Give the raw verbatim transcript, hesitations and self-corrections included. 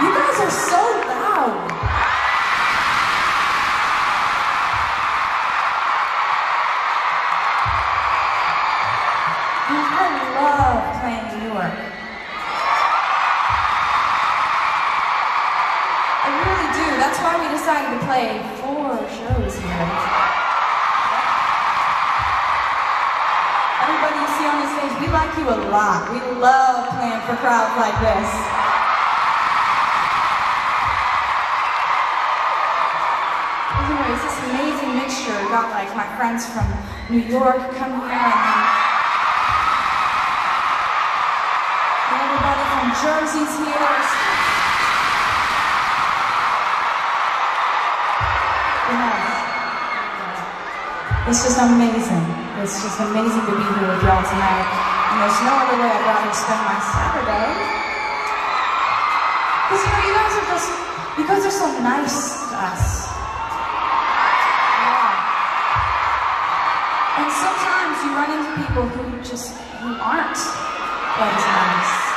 You guys are so loud. And I love playing New York. I really do. That's why we decided to play four shows here. Everybody you see on the stage, we like you a lot. We love playing for crowds like this. Anyways, this amazing mixture. We got like my friends from New York come here, and then everybody from Jersey's here. Yeah. It's just amazing. It's just amazing to be here with y'all tonight. And there's no other way I'd rather spend my Saturday. Because you know, you guys are just, you guys are so nice to us. Yeah. And sometimes you run into people who just, who aren't quite as nice.